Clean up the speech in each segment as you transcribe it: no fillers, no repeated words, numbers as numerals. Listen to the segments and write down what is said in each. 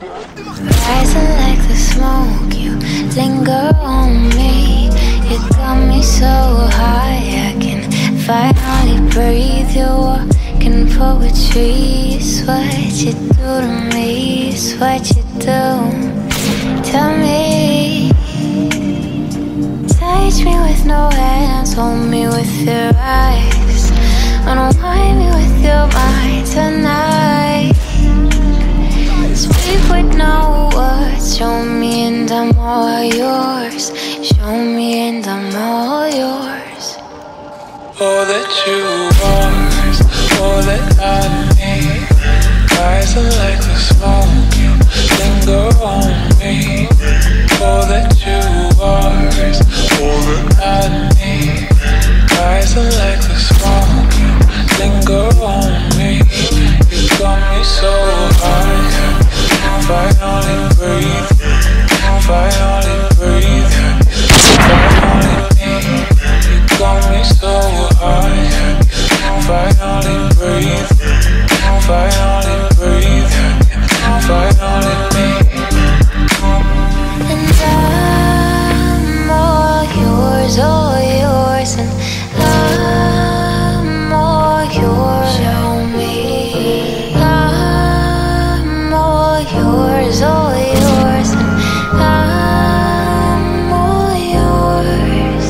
Rising like the smoke, you linger on me. You got me so high, I can finally breathe. You're walking poetry. It's what you do to me, it's what you do. Tell me, touch me with no hands, hold me with your eyes, unwind me with your mind tonight. Speak with no words, show me and I'm all yours. Show me and I'm all yours. All that you are is all that I need. Rising like the smoke, you linger on me. All that you are is all that I need. Rising like the smoke, you linger on me. You got me so high, finally breathe, finally breathe, finally breathe. You got me so high, finally breathe, finally breathe, finally breathe. And I'm all yours, and I'm all yours. Show me I'm all yours, and I'm all yours.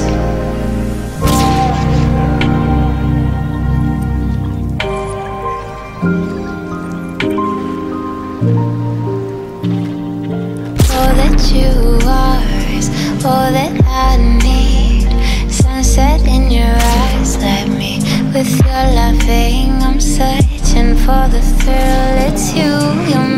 All that you are is all that I need. Sunset in your eyes, let me with your loving. I'm searching for the thrill. It's you, you're